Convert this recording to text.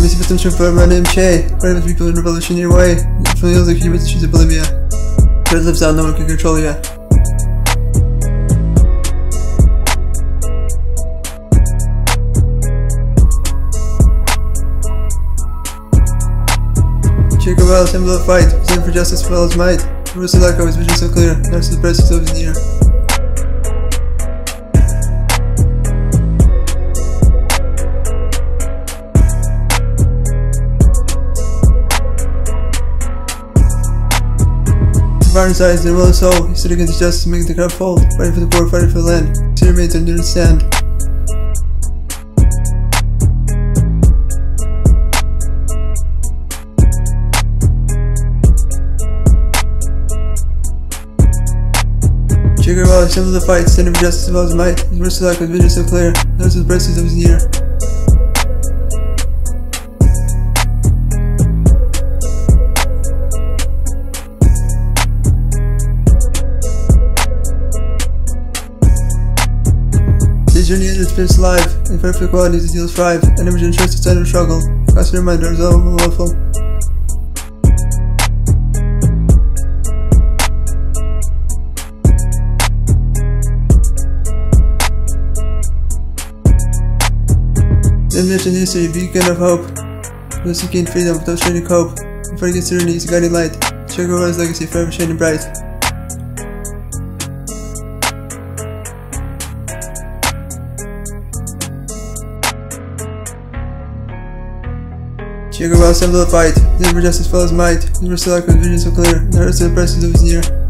Missy potential for my name Che, fighting with people in revolutionary way. From the other Cuba to choose Bolivia. Red lives out, no one can control ya. Che Guevara, symbol of fight, stand for justice for all his might. Rose like always, vision so clear, now to the presence of his near. Fire inside, the will of soul, he stood against justice, making the crowd fold, fighting for the poor, fighting for the land, he remains under his stand. Che Guevara, symbol of the fight, standing for justice of all his might, his words to like with vision so clear, now to the presence of his near. His journey ends its spirits alive, and fight for equality his ideals thrive, and never trust its end of struggle, constant reminder is all lawful. The image in history, beacon of hope, those who gain freedom without straining to cope, and fight against tyranny is a guiding light, Che Guevara's legacy forever shining bright. Che Guevara, symbol of fight, his for justice for his might, his words to like with vision so clear, and the hearts of the presence of his near.